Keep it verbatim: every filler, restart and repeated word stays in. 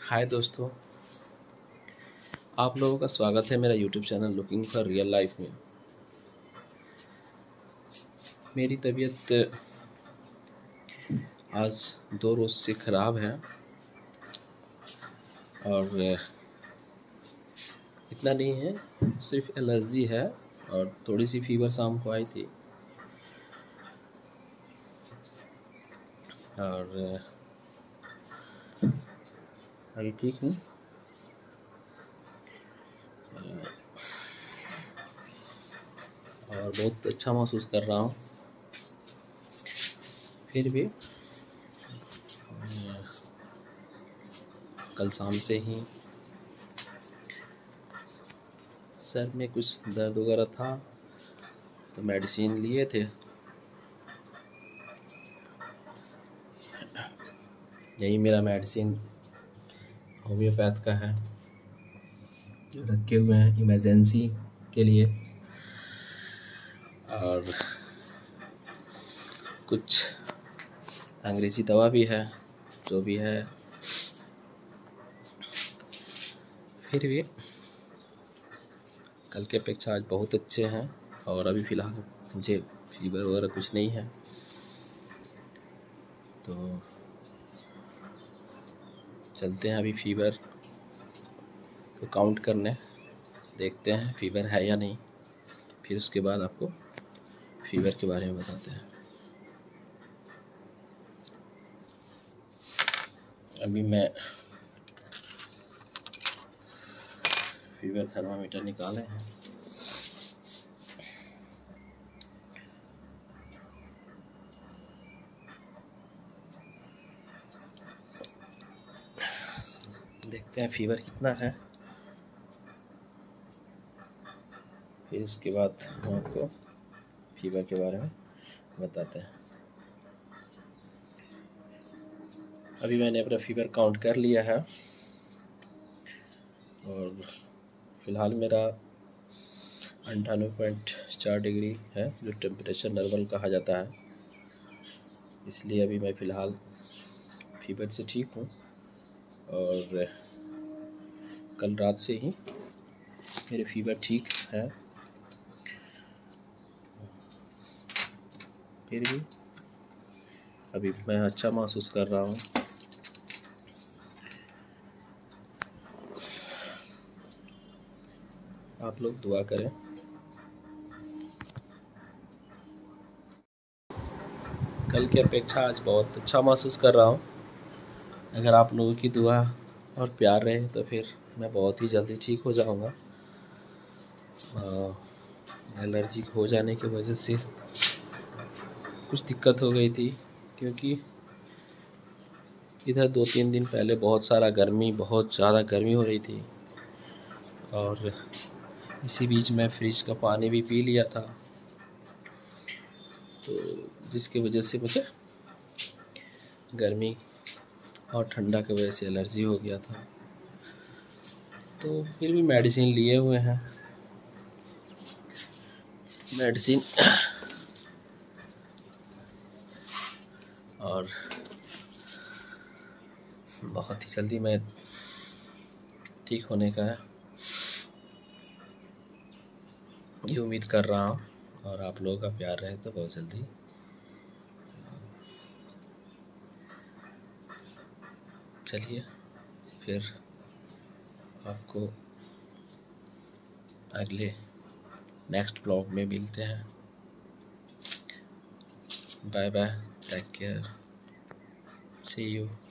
हाय दोस्तों, आप लोगों का स्वागत है मेरा YouTube channel looking for real life में। मेरी तबीयत आज दो रोज़ से ख़राब है और इतना नहीं है, सिर्फ एलर्जी है और थोड़ी सी फीवर शाम को आई थी और अभी ठीक हूँ। और बहुत अच्छा महसूस कर रहा हूँ। फिर भी कल शाम से ही सर में कुछ दर्द वगैरह था तो मेडिसिन लिए थे। यही मेरा मेडिसिन होम्योपैथ का है जो रखे हुए हैं इमरजेंसी के लिए, और कुछ अंग्रेज़ी दवा भी है जो भी है। फिर भी कल के अपेक्षा आज बहुत अच्छे हैं और अभी फ़िलहाल मुझे फीवर वगैरह कुछ नहीं है। तो चलते हैं अभी फीवर को काउंट करने, देखते हैं फीवर है या नहीं, फिर उसके बाद आपको फीवर के बारे में बताते हैं। अभी मैं फीवर थर्मामीटर निकाले हैं। देखते हैं फीवर कितना है, फिर उसके बाद हम आपको फीवर के बारे में बताते हैं। अभी मैंने अपना फीवर काउंट कर लिया है और फ़िलहाल मेरा अंठानवे पॉइंट चार डिग्री है जो टेम्परेचर नॉर्मल कहा जाता है। इसलिए अभी मैं फ़िलहाल फीवर से ठीक हूँ और कल रात से ही मेरे फीवर ठीक है। फिर भी अभी मैं अच्छा महसूस कर रहा हूँ। आप लोग दुआ करें। कल की अपेक्षा आज बहुत अच्छा महसूस कर रहा हूँ। अगर आप लोगों की दुआ और प्यार रहे तो फिर मैं बहुत ही जल्दी ठीक हो जाऊँगा। एलर्जी हो जाने की वजह से कुछ दिक्कत हो गई थी, क्योंकि इधर दो तीन दिन पहले बहुत सारा गर्मी बहुत ज़्यादा गर्मी हो रही थी और इसी बीच मैं फ्रिज का पानी भी पी लिया था, तो जिसकी वजह से मुझे गर्मी और ठंडा की वजह से एलर्जी हो गया था। तो फिर भी मेडिसिन लिए हुए हैं। मेडिसिन और बहुत ही जल्दी मैं ठीक होने का ये उम्मीद कर रहा हूँ और आप लोगों का प्यार रहे तो बहुत जल्दी चलिए फिर आपको अगले नेक्स्ट ब्लॉग में मिलते हैं। Bye bye, take care, see you.